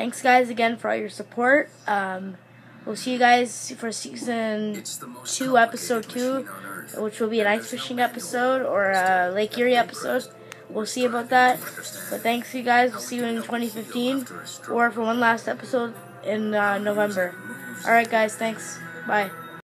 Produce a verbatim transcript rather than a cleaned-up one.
thanks guys again for all your support. Um, we'll see you guys for season two, episode two, which will be an ice fishing episode or a Lake Erie episode. We'll see about that. But thanks you guys. We'll see you in twenty fifteen or for one last episode in uh, November. Alright guys, thanks. Bye.